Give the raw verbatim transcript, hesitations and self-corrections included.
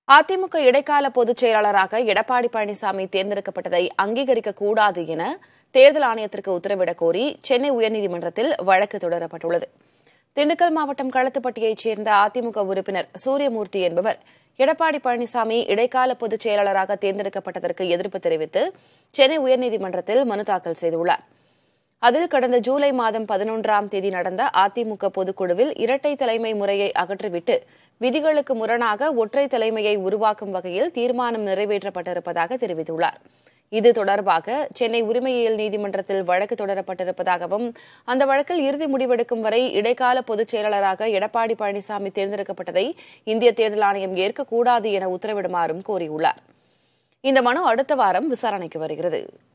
அதிமுக இடைக்கால பொதுச் செயலாளராக எடப்பாடி பழனிசாமி தேர்ந்தெடுக்கப்பட்டதை அங்கீகரிக்க கூடாது என தேர்தல் ஆணையத்திற்கு உத்தரவிடக் கோரி சென்னை உயர்நீதிமன்றத்தில் வழக்கு தொடரப்பட்டுள்ளது. திண்டுக்கல் மாவட்டம் களத்துப்பட்டியைச் சேர்ந்த அதிமுக உறுப்பினர் சூரியமூர்த்தி என்பவர் எடப்பாடி பழனிசாமி இடைக்கால பொதுச் செயலாளராக தேர்ந்தெடுக்கப்பட்டதற்கு எதிர்ப்பு தெரிவித்து சென்னை உயர்நீதிமன்றத்தில் மனு தாக்கல் செய்துள்ளார். அதில் கடந்த ஜூலை மாதம் பதினொன்றாம் தேதி நடந்த அதிமுக பொதுக்குழுவில் இரட்டை தலைமை முறையை அகற்றிவிட்டு விதிகளுக்கு முரணாக ஒற்றை தலைமையை உருவாக்கும் வகையில் தீர்மானம் நிறைவேற்றப்பட்டிருப்பதாக தெரிவித்துள்ளார். இது தொடர்பாக சென்னை உரிமையியல் நீதிமன்றத்தில் வழக்கு தொடரப்பட்டிருப்பதாகவும் அந்த வழக்கில் இறுதி முடிவெடுக்கும் வரை இடைக்கால பொதுச் செயலாளராக எடப்பாடி பழனிசாமி தேர்ந்தெடுக்கப்பட்டதை இந்திய தேர்தல் ஆணையம் ஏற்கக்கூடாது என உத்தரவிடுமாறும் கோரியுள்ளார். இந்த மனு அடுத்த வாரம் விசாரணைக்கு வருகிறது.